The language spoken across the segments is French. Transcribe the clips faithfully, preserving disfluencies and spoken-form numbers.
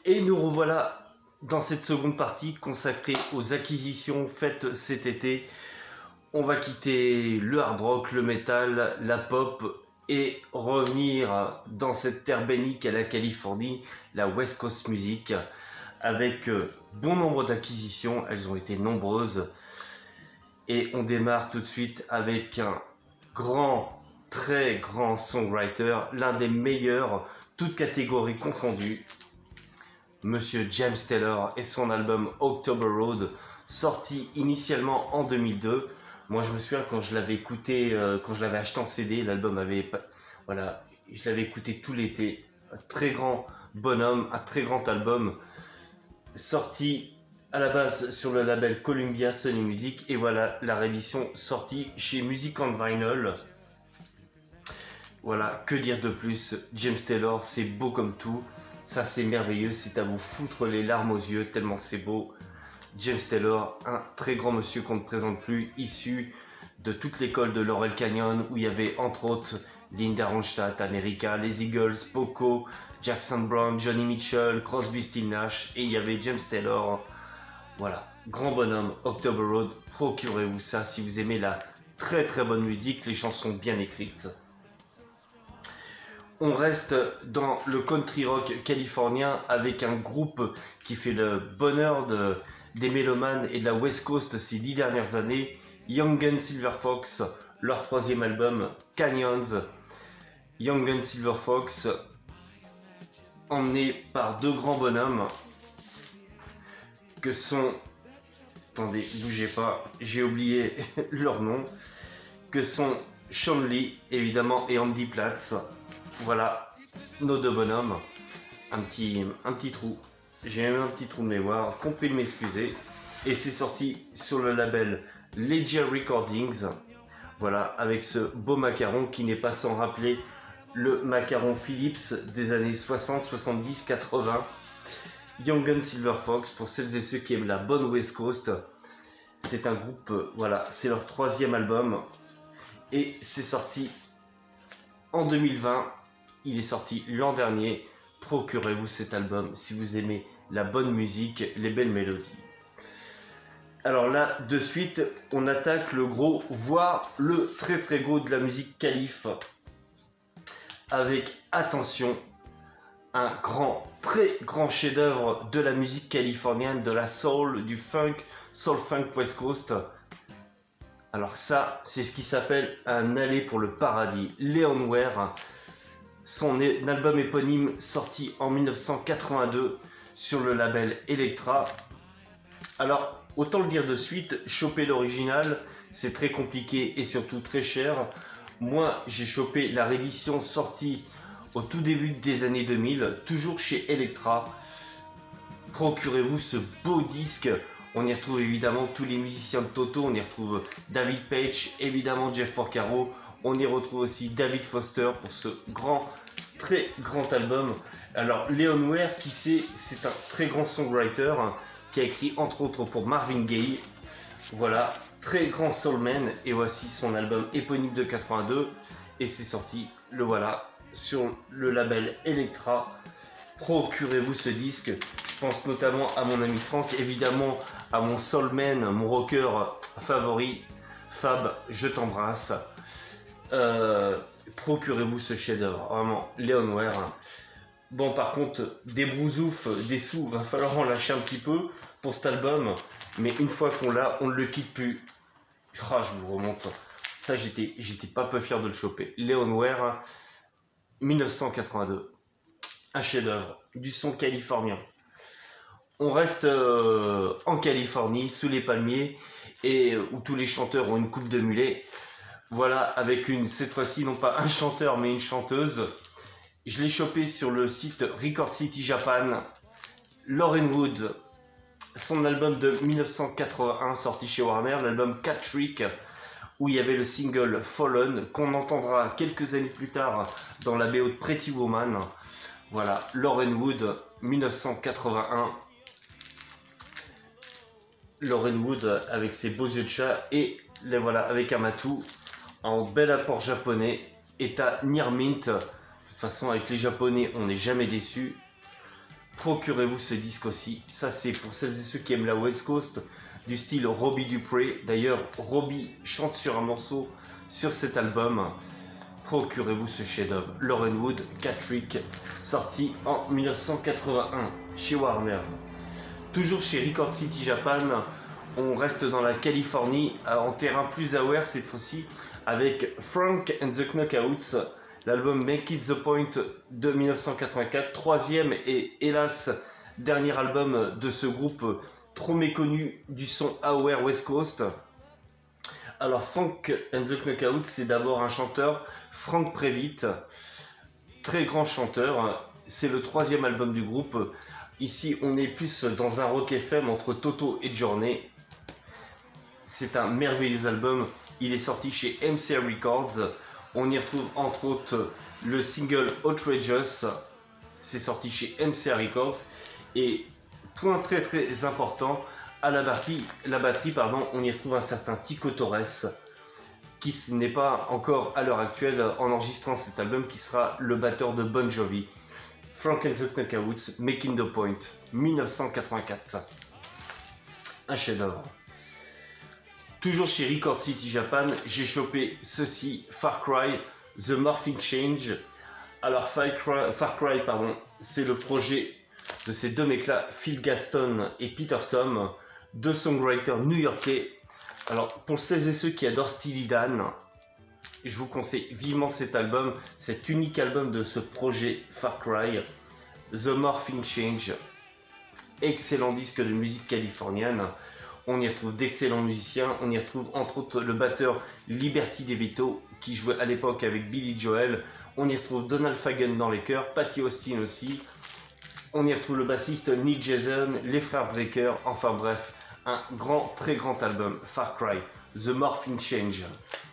Et nous revoilà dans cette seconde partie consacrée aux acquisitions faites cet été. On va quitter le hard rock, le metal, la pop et revenir dans cette terre bénique à la Californie, la West Coast Music, avec bon nombre d'acquisitions. Elles ont été nombreuses. Et on démarre tout de suite avec un grand, très grand songwriter, l'un des meilleurs, toutes catégories confondues, Monsieur James Taylor et son album October Road, sorti initialement en deux mille deux. Moi, je me souviens quand je l'avais écouté, euh, quand je l'avais acheté en C D, l'album avait, voilà, je l'avais écouté tout l'été. Un très grand bonhomme, un très grand album, sorti à la base sur le label Columbia Sony Music, et voilà la réédition sortie chez Music on Vinyl. Voilà, que dire de plus? James Taylor, c'est beau comme tout. Ça, c'est merveilleux, c'est à vous foutre les larmes aux yeux, tellement c'est beau. James Taylor, un très grand monsieur qu'on ne présente plus, issu de toute l'école de Laurel Canyon, où il y avait entre autres Linda Ronstadt, America, les Eagles, Poco, Jackson Browne, Johnny Mitchell, Crosby, Stills, Nash, et il y avait James Taylor. Voilà, grand bonhomme, October Road, procurez-vous ça si vous aimez la très très bonne musique, les chansons bien écrites. On reste dans le country rock californien avec un groupe qui fait le bonheur de, des mélomanes et de la West Coast ces dix dernières années, Young Gun Silver Fox, leur troisième album Canyons. Young Gun Silver Fox, emmené par deux grands bonhommes que sont, attendez, bougez pas, j'ai oublié leur nom, que sont Sean Lee évidemment et Andy Platz. Voilà, nos deux bonhommes. Un petit, un petit trou. J'ai même un petit trou de mémoire. Compris de m'excuser. Et c'est sorti sur le label Legia Recordings. Voilà, avec ce beau macaron qui n'est pas sans rappeler le macaron Philips des années soixante, soixante-dix, quatre-vingts. Young Gun Silver Fox, pour celles et ceux qui aiment la bonne West Coast. C'est un groupe, voilà, c'est leur troisième album. Et c'est sorti en deux mille vingt. Il est sorti l'an dernier. Procurez-vous cet album si vous aimez la bonne musique, les belles mélodies. Alors là, de suite, on attaque le gros, voire le très très gros de la musique calif. Avec, attention, un grand, très grand chef-d'œuvre de la musique californienne, de la soul, du funk, soul funk West Coast. Alors ça, c'est ce qui s'appelle un aller pour le paradis. Leon Ware. Son album éponyme sorti en mille neuf cent quatre-vingt-deux sur le label Elektra. Alors, autant le dire de suite, choper l'original, c'est très compliqué et surtout très cher. Moi, j'ai chopé la réédition sortie au tout début des années deux mille, toujours chez Elektra. Procurez-vous ce beau disque. On y retrouve évidemment tous les musiciens de Toto. On y retrouve David Paich, évidemment Jeff Porcaro. On y retrouve aussi David Foster pour ce grand, très grand album. Alors, Leon Ware, qui c'est, c'est un très grand songwriter hein, qui a écrit entre autres pour Marvin Gaye. Voilà, très grand soulman. Et voici son album éponyme de quatre-vingt-deux. Et c'est sorti, le voilà, sur le label Elektra. Procurez-vous ce disque. Je pense notamment à mon ami Franck, évidemment à mon soulman, mon rocker favori, Fab, je t'embrasse. Euh, procurez-vous ce chef-d'œuvre, vraiment, Leon Ware. Bon, par contre, des brousoufs, des sous, va falloir en lâcher un petit peu pour cet album, mais une fois qu'on l'a, on ne le quitte plus. Oh, je vous remonte. Ça, j'étais, j'étais pas peu fier de le choper. Leon Ware, mille neuf cent quatre-vingt-deux. Un chef-d'œuvre, du son californien. On reste euh, en Californie, sous les palmiers, et où tous les chanteurs ont une coupe de mulet. Voilà, avec une, cette fois-ci, non pas un chanteur, mais une chanteuse. Je l'ai chopé sur le site Record City Japan. Lauren Wood, son album de mille neuf cent quatre-vingt-un, sorti chez Warner, l'album Cat Trick, où il y avait le single Fallen, qu'on entendra quelques années plus tard dans la B O de Pretty Woman. Voilà, Lauren Wood, mille neuf cent quatre-vingt-un. Lauren Wood avec ses beaux yeux de chat et les voilà avec un matou en bel apport japonais, état near mint. De toute façon, avec les japonais, on n'est jamais déçu. procurez-vous ce disque aussi. Ça, c'est pour celles et ceux qui aiment la West Coast, du style Robbie Dupree. D'ailleurs, Robbie chante sur un morceau sur cet album. Procurez-vous ce chef-d'œuvre. Lauren Wood, Catrick, sorti en mille neuf cent quatre-vingt-un chez Warner. Toujours chez Record City Japan, on reste dans la Californie, en terrain plus aware cette fois-ci, avec Frank and the Knockouts, l'album Make It The Point de mille neuf cent quatre-vingt-quatre, troisième et hélas dernier album de ce groupe trop méconnu du son aware West Coast. Alors Frank and the Knockouts, c'est d'abord un chanteur, Frank Previtt, très grand chanteur, c'est le troisième album du groupe. Ici on est plus dans un rock F M entre Toto et Journey. C'est un merveilleux album, il est sorti chez M C A Records. On y retrouve entre autres le single Outrageous, c'est sorti chez M C A Records. Et point très très important, à la batterie, la batterie pardon, on y retrouve un certain Tico Torres, qui n'est pas encore à l'heure actuelle en enregistrant cet album, qui sera le batteur de Bon Jovi. Frank and the Knockouts, Making the Point, mille neuf cent quatre-vingt-quatre. Un chef-d'œuvre. Toujours chez Record City Japan, j'ai chopé ceci, Far Cry, The Morphing Change. Alors Far Cry, Far Cry pardon, c'est le projet de ces deux mecs-là, Phil Gaston et Peter Tom, deux songwriters new-yorkais. Alors pour celles et ceux qui adorent Steely Dan, je vous conseille vivement cet album, cet unique album de ce projet Far Cry, The Morphing Change. Excellent disque de musique californienne. On y retrouve d'excellents musiciens. On y retrouve entre autres le batteur Liberty DeVito qui jouait à l'époque avec Billy Joel. On y retrouve Donald Fagen dans les chœurs, Patty Austin aussi. On y retrouve le bassiste Nick Jason, les frères Breaker. Enfin bref, un grand, très grand album, Far Cry, The Morphing Change.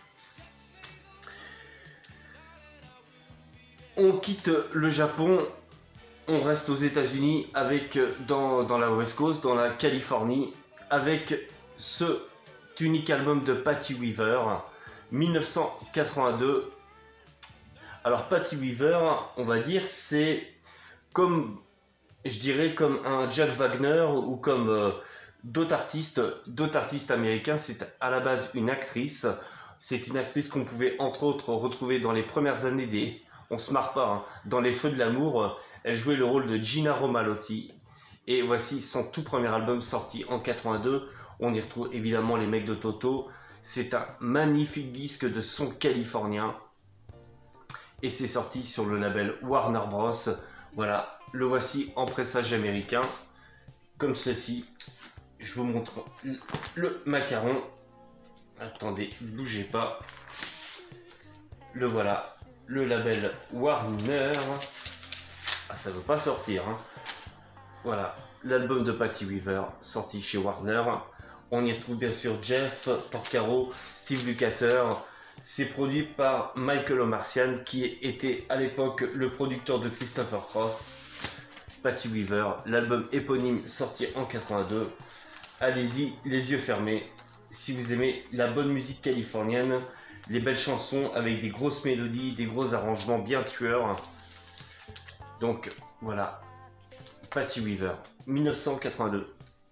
On quitte le Japon, on reste aux États-Unis avec dans, dans la West Coast, dans la Californie, avec ce unique album de Patty Weaver, mille neuf cent quatre-vingt-deux. Alors Patty Weaver, on va dire que c'est comme, je dirais, comme un Jack Wagner ou comme euh, d'autres artistes, d'autres artistes américains. C'est à la base une actrice. C'est une actrice qu'on pouvait entre autres retrouver dans les premières années des... On se marre pas, hein. Dans Les Feux de l'amour, elle jouait le rôle de Gina Romalotti. Et voici son tout premier album sorti en quatre-vingt-deux. On y retrouve évidemment les mecs de Toto. C'est un magnifique disque de son californien. Et c'est sorti sur le label Warner Bros. Voilà, le voici en pressage américain. Comme ceci. Je vous montre le macaron. Attendez, ne bougez pas. Le voilà. Le label Warner. Ah, ça ne veut pas sortir. Hein. Voilà, l'album de Patty Weaver, sorti chez Warner. On y retrouve bien sûr Jeff Porcaro, Steve Lukather. C'est produit par Michael Omartian, qui était à l'époque le producteur de Christopher Cross. Patty Weaver, l'album éponyme sorti en quatre-vingt-deux. Allez-y, les yeux fermés. Si vous aimez la bonne musique californienne, les belles chansons avec des grosses mélodies, des gros arrangements bien tueurs. Donc voilà, Patty Weaver, mille neuf cent quatre-vingt-deux.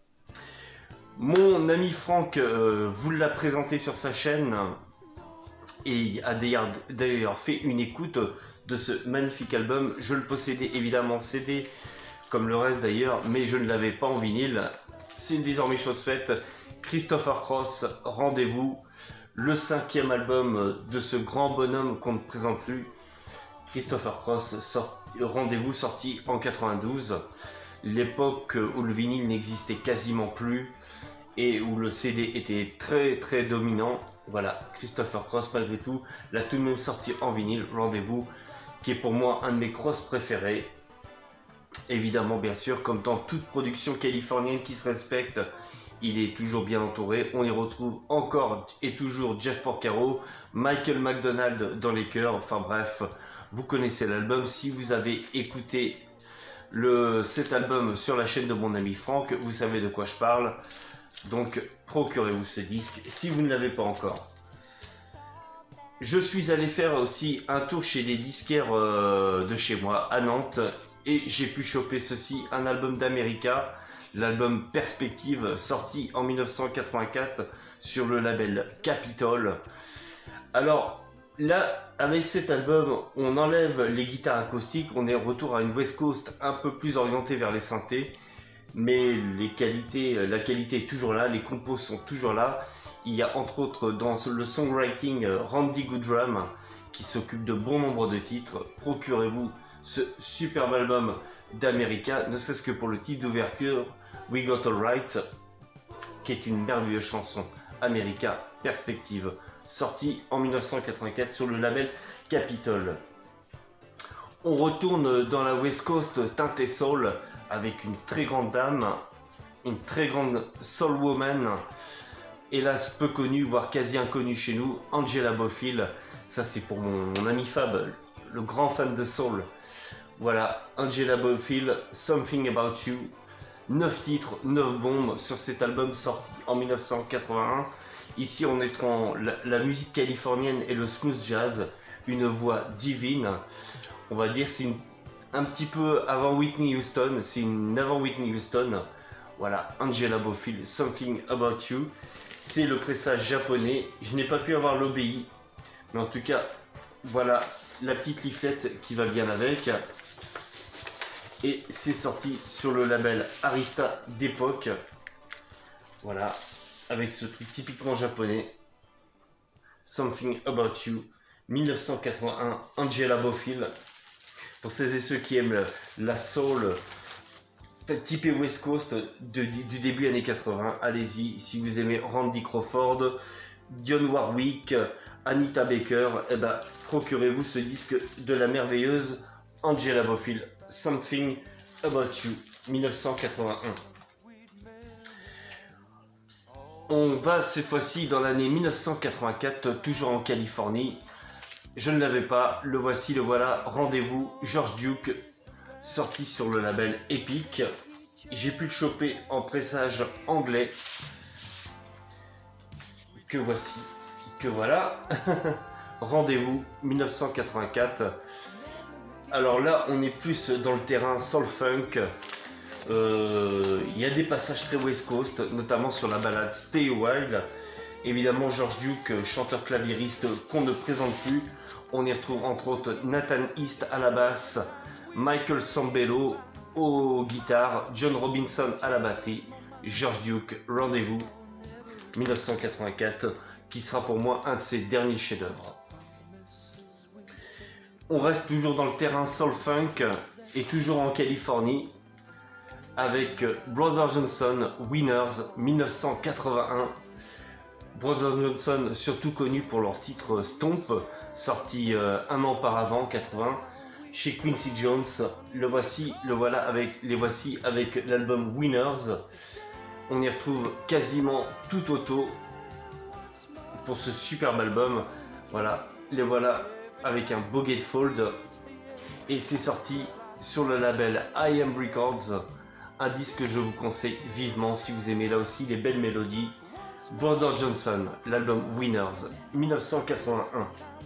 Mon ami Franck euh, vous l'a présenté sur sa chaîne et a d'ailleurs fait une écoute de ce magnifique album. Je le possédais évidemment en C D, comme le reste d'ailleurs, mais je ne l'avais pas en vinyle. C'est désormais chose faite. Christopher Cross, Rendez-vous, le cinquième album de ce grand bonhomme qu'on ne présente plus. Christopher Cross, sort, Rendez-vous, sorti en quatre-vingt-douze, l'époque où le vinyle n'existait quasiment plus et où le C D était très très dominant. Voilà, Christopher Cross malgré tout, l'a tout de même sorti en vinyle, Rendez-vous, qui est pour moi un de mes Cross préférés. Évidemment, bien sûr, comme dans toute production californienne qui se respecte, il est toujours bien entouré. On y retrouve encore et toujours Jeff Porcaro, Michael McDonald dans les chœurs. Enfin bref, vous connaissez l'album. Si vous avez écouté le, cet album sur la chaîne de mon ami Franck, vous savez de quoi je parle. Donc procurez-vous ce disque si vous ne l'avez pas encore. Je suis allé faire aussi un tour chez les disquaires euh, de chez moi à Nantes Et j'ai pu choper ceci, un album d'America, l'album Perspective, sorti en mille neuf cent quatre-vingt-quatre sur le label Capitol. Alors là, avec cet album, on enlève les guitares acoustiques, on est en retour à une West Coast un peu plus orientée vers les synthés, mais les qualités, la qualité est toujours là, les compos sont toujours là. Il y a entre autres dans le songwriting Randy Goodrum qui s'occupe de bon nombre de titres. Procurez-vous ce superbe album d'America, ne serait-ce que pour le titre d'ouverture We Got All Right, qui est une merveilleuse chanson, America Perspective, sortie en mille neuf cent quatre-vingt-quatre sur le label Capitol. On retourne dans la West Coast teintée soul avec une très grande dame, une très grande soul woman, hélas peu connue, voire quasi inconnue chez nous, Angela Bofill. Ça c'est pour mon, mon ami Fab, le grand fan de soul. Voilà, Angela Bofill, Something About You. neuf titres, neuf bombes sur cet album sorti en mille neuf cent quatre-vingt-un. Ici on est dans la, la musique californienne et le smooth jazz, une voix divine. On va dire c'est un petit peu avant Whitney Houston, c'est une avant Whitney Houston. Voilà, Angela Bofill, Something About You. C'est le pressage japonais, je n'ai pas pu avoir l'O B I, mais en tout cas, voilà la petite leaflette qui va bien avec. Et c'est sorti sur le label Arista d'époque. Voilà, avec ce truc typiquement japonais. Something About You, mille neuf cent quatre-vingt-un, Angela Bofill. Pour celles et ceux qui aiment la, la soul typée West Coast de, du début années quatre-vingt, allez-y. Si vous aimez Randy Crawford, Dionne Warwick, Anita Baker, eh ben, procurez-vous ce disque de la merveilleuse Angela Bofill, Something About You, mille neuf cent quatre-vingt-un. On va cette fois-ci dans l'année mille neuf cent quatre-vingt-quatre, toujours en Californie. Je ne l'avais pas, le voici, le voilà, Rendez-vous, George Duke, sorti sur le label Epic. J'ai pu le choper en pressage anglais. Que voici, que voilà. Rendez-vous, mille neuf cent quatre-vingt-quatre. Alors là, on est plus dans le terrain soul funk. Euh, il y a des passages très West Coast, notamment sur la balade Stay a While. Évidemment, George Duke, chanteur claviériste qu'on ne présente plus. On y retrouve entre autres Nathan East à la basse, Michael Sambello aux guitares, John Robinson à la batterie, George Duke, Rendez-vous, mille neuf cent quatre-vingt-quatre, qui sera pour moi un de ses derniers chefs-d'œuvre. On reste toujours dans le terrain soul funk et toujours en Californie avec Brothers Johnson, Winners, mille neuf cent quatre-vingt-un. Brothers Johnson, surtout connus pour leur titre Stomp, sorti euh, un an auparavant, quatre-vingts, chez Quincy Jones. Le voici, le voilà avec les voici avec l'album Winners. On y retrouve quasiment tout auto pour ce superbe album. Voilà, les voilà avec un beau gatefold et c'est sorti sur le label I Am Records, un disque que je vous conseille vivement si vous aimez là aussi les belles mélodies. Brothers Johnson, l'album Winners, mille neuf cent quatre-vingt-un.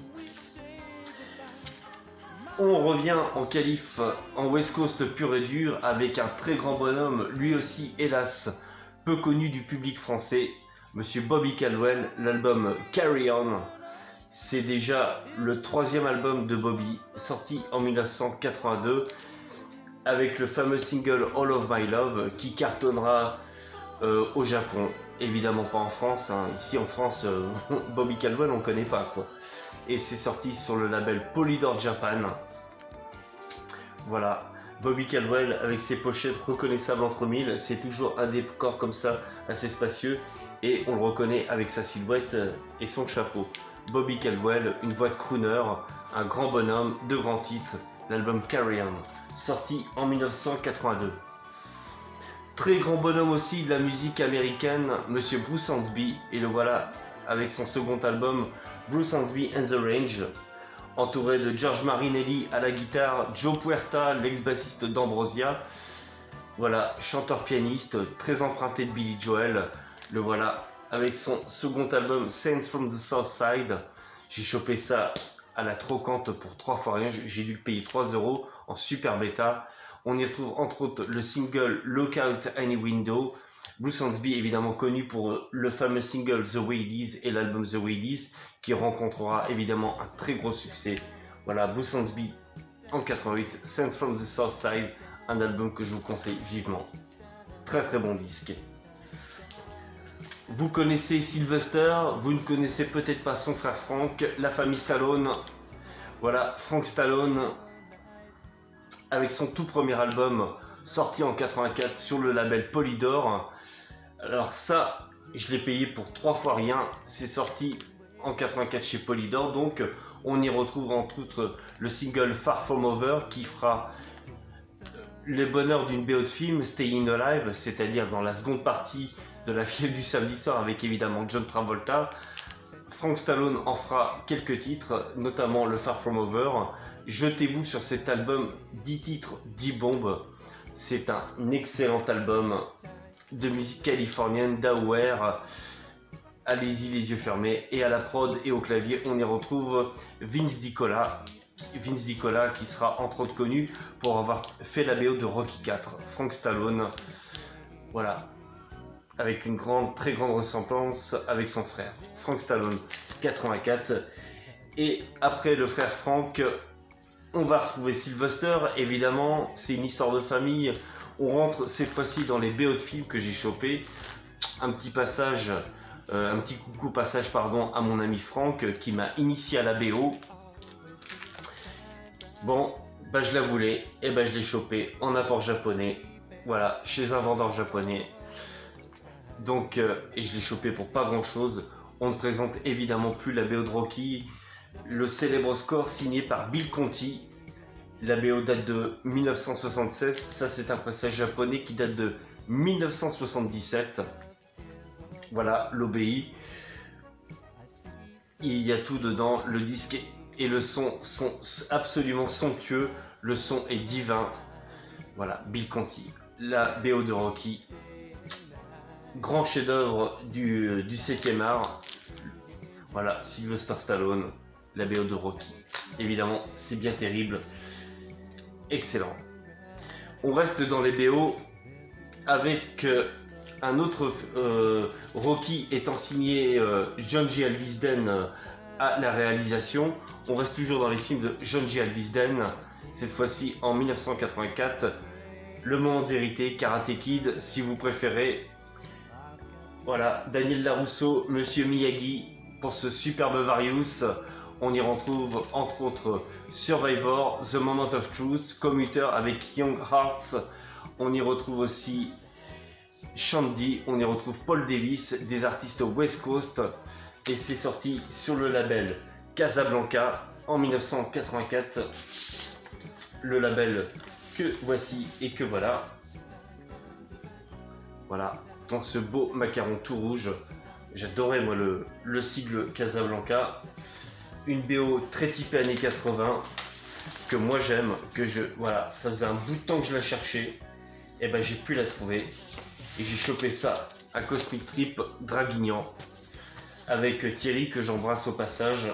On revient en qualif, en West Coast pur et dur, avec un très grand bonhomme, lui aussi hélas peu connu du public français, Monsieur Bobby Caldwell, l'album Carry On. C'est déjà le troisième album de Bobby, sorti en mille neuf cent quatre-vingt-deux, avec le fameux single All of My Love, qui cartonnera euh, au Japon, évidemment pas en France, hein. Ici en France, euh, Bobby Caldwell on connaît pas quoi. Et c'est sorti sur le label Polydor Japan. Voilà, Bobby Caldwell avec ses pochettes reconnaissables entre mille, c'est toujours un décor comme ça, assez spacieux, et on le reconnaît avec sa silhouette et son chapeau. Bobby Caldwell, une voix de crooner, un grand bonhomme, deux grands titres, l'album Carry On, sorti en mille neuf cent quatre-vingt-deux. Très grand bonhomme aussi de la musique américaine, Monsieur Bruce Hornsby, et le voilà avec son second album Bruce Hornsby and the Range, entouré de George Marinelli à la guitare, Joe Puerta, l'ex-bassiste d'Ambrosia. Voilà, chanteur-pianiste, très emprunté de Billy Joel, le voilà avec son second album Saints from the South Side. J'ai chopé ça à la trocante pour trois fois rien, j'ai dû le payer trois euros en super bêta. On y retrouve entre autres le single Lookout Any Window. Bruce Hornsby, évidemment connu pour le fameux single The Way It Is et l'album The Way It Is, qui rencontrera évidemment un très gros succès. Voilà, Bruce Hornsby en quatre-vingt-huit, Sense from the South Side, un album que je vous conseille vivement. Très très bon disque. Vous connaissez Sylvester, vous ne connaissez peut-être pas son frère Frank, la famille Stallone. Voilà, Frank Stallone, avec son tout premier album sorti en quatre-vingt-quatre sur le label Polydor. Alors ça, je l'ai payé pour trois fois rien. C'est sorti en quatre-vingt-quatre chez Polydor, donc on y retrouve entre autres le single Far From Over qui fera le bonheur d'une B O de film, Staying Alive, c'est-à-dire dans la seconde partie de La Fièvre du samedi soir avec évidemment John Travolta. Frank Stallone en fera quelques titres, notamment le Far From Over. Jetez-vous sur cet album, dix titres, dix bombes. C'est un excellent album de musique californienne, d'Aware. Allez-y les yeux fermés. Et à la prod et au clavier, on y retrouve Vince DiCola. Vince DiCola qui sera entre autres connu pour avoir fait la B O de Rocky quatre. Frank Stallone, voilà, avec une grande, très grande ressemblance avec son frère. Frank Stallone, quatre-vingt-quatre. Et après le frère Frank, on va retrouver Sylvester, évidemment, c'est une histoire de famille. On rentre cette fois-ci dans les B O de films que j'ai chopé. Un petit passage, euh, un petit coucou passage pardon, à mon ami Franck qui m'a initié à la B O. Bon, bah je la voulais, et bah je l'ai chopé en apport japonais. Voilà, chez un vendeur japonais. Donc, euh, et je l'ai chopé pour pas grand chose. On ne présente évidemment plus la B O de Rocky. Le célèbre score signé par Bill Conti. La B O date de mille neuf cent soixante-seize. Ça, c'est un passage japonais qui date de mille neuf cent soixante-dix-sept. Voilà, l'O B I. Il y a tout dedans. Le disque et le son sont absolument somptueux. Le son est divin. Voilà, Bill Conti. La B O de Rocky. Grand chef-d'œuvre du, du septième art. Voilà, Sylvester Stallone. La B O de Rocky. Évidemment, c'est bien terrible. Excellent. On reste dans les B O avec euh, un autre euh, Rocky étant signé euh, John G. Alvisden euh, à la réalisation. On reste toujours dans les films de John G. Alvisden. Cette fois-ci en mille neuf cent quatre-vingt-quatre. Le moment de vérité, Karate Kid, si vous préférez. Voilà, Daniel Larusso, Monsieur Miyagi pour ce superbe Various. On y retrouve entre autres Survivor, The Moment of Truth, Commuter avec Young Hearts. On y retrouve aussi Shandy, on y retrouve Paul Davis, des artistes West Coast. Et c'est sorti sur le label Casablanca en mille neuf cent quatre-vingt-quatre. Le label que voici et que voilà. Voilà, dans ce beau macaron tout rouge. J'adorais moi le, le sigle Casablanca. Une B O très typée années quatre-vingts que moi j'aime, que je voilà, ça faisait un bout de temps que je la cherchais, et ben j'ai pu la trouver et j'ai chopé ça à Cosmic Trip Draguignan avec Thierry que j'embrasse au passage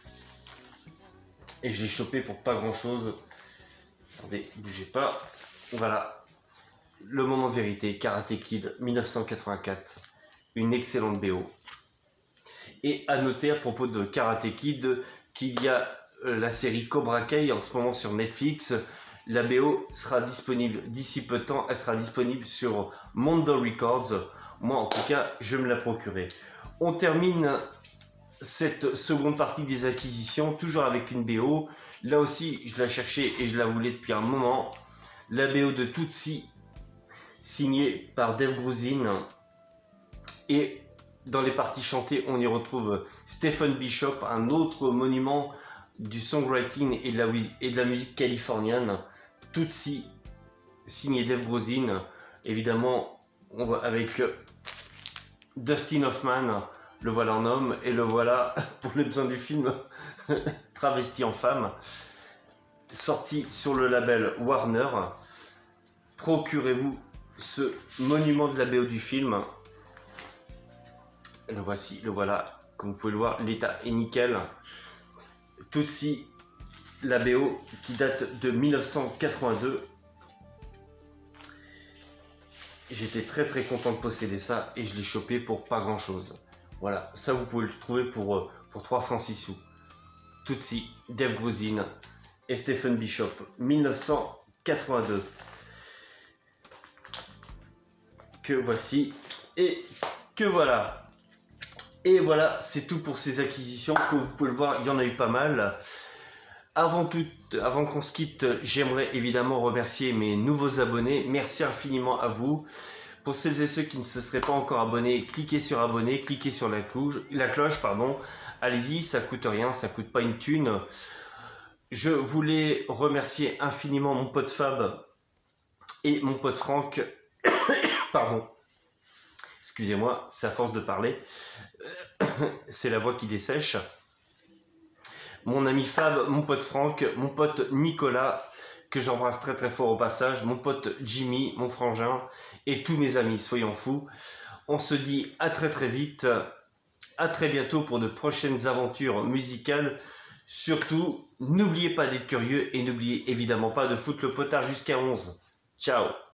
et j'ai chopé pour pas grand chose. Attendez, bougez pas. Voilà, le moment de vérité, Karate Kid mille neuf cent quatre-vingt-quatre, une excellente B O. Et à noter à propos de Karate Kid qu'il y a euh, la série Cobra Kai en ce moment sur Netflix. La B O sera disponible d'ici peu de temps. Elle sera disponible sur Mondo Records. Moi en tout cas, je vais me la procurer. On termine cette seconde partie des acquisitions toujours avec une B O. Là aussi, je la cherchais et je la voulais depuis un moment. La B O de Tootsie, signée par Dave Grusin. Et dans les parties chantées, on y retrouve Stephen Bishop, un autre monument du songwriting et de la, et de la musique californienne. Tootsie, signé Dave Grusin, évidemment on va avec Dustin Hoffman, le voilà en homme, et le voilà pour les besoins du film travesti en femme, sorti sur le label Warner. Procurez-vous ce monument de la B O du film. Le voici, le voilà, comme vous pouvez le voir, l'état est nickel. Tootsie, la B O qui date de mille neuf cent quatre-vingt-deux. j'étais très très content de posséder ça et je l'ai chopé pour pas grand chose. Voilà, ça vous pouvez le trouver pour, pour trois francs six sous. Tootsie, Dave Grusin et Stephen Bishop, mille neuf cent quatre-vingt-deux. Que voici et que voilà. Et voilà, c'est tout pour ces acquisitions. Comme vous pouvez le voir, il y en a eu pas mal. Avant tout, avant qu'on se quitte, j'aimerais évidemment remercier mes nouveaux abonnés. Merci infiniment à vous. Pour celles et ceux qui ne se seraient pas encore abonnés, cliquez sur abonner, cliquez sur la cloche, la cloche, pardon. Allez-y, ça coûte rien, ça coûte pas une thune. Je voulais remercier infiniment mon pote Fab et mon pote Franck. Pardon. Excusez-moi, c'est à force de parler. C'est la voix qui dessèche. Mon ami Fab, mon pote Franck, mon pote Nicolas, que j'embrasse très très fort au passage, mon pote Jimmy, mon frangin, et tous mes amis, soyons fous. On se dit à très très vite, à très bientôt pour de prochaines aventures musicales. Surtout, n'oubliez pas d'être curieux et n'oubliez évidemment pas de foutre le potard jusqu'à onze. Ciao!